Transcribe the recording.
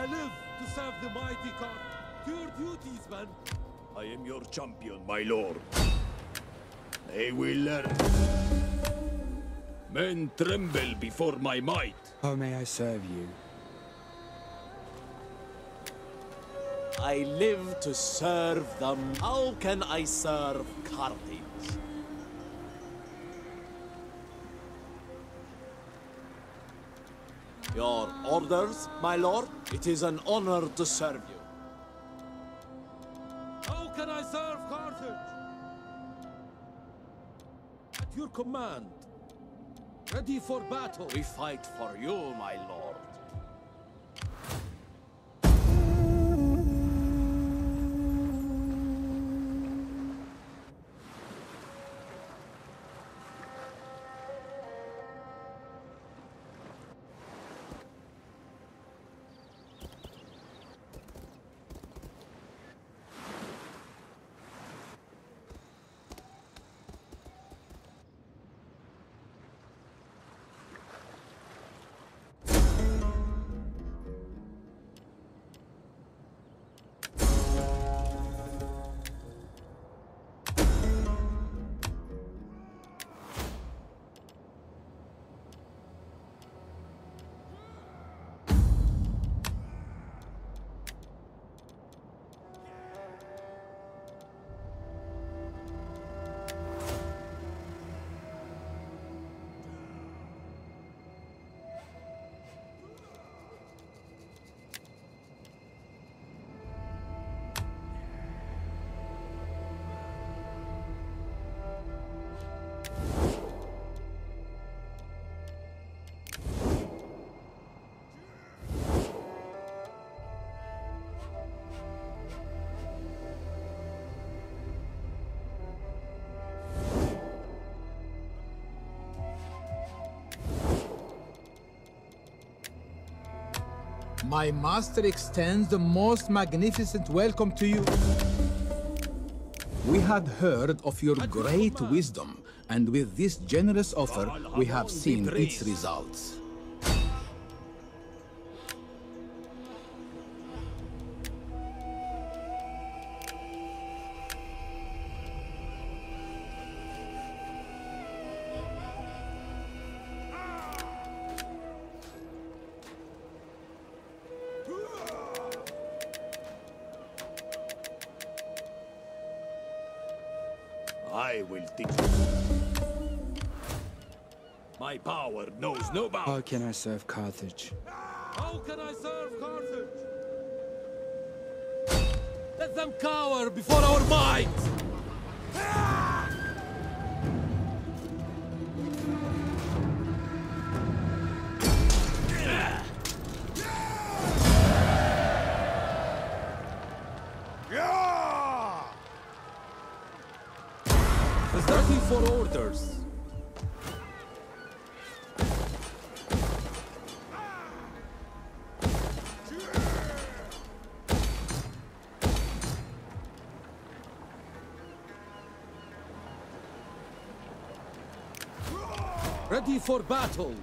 I live to serve the mighty Khan. To your duties, man. I am your champion, my lord. They will learn. Men tremble before my might. How may I serve you? I live to serve them. How can I serve Carthage? Your orders, my lord? It is an honor to serve you. How can I serve Carthage? At your command. Ready for battle. We fight for you, my lord. My master extends the most magnificent welcome to you. We had heard of your great wisdom, and with this generous offer, we have seen its results. I will teach you. My power knows no bounds. How can I serve Carthage? How can I serve Carthage? Let them cower before our might! Ready for orders. Ready for battle.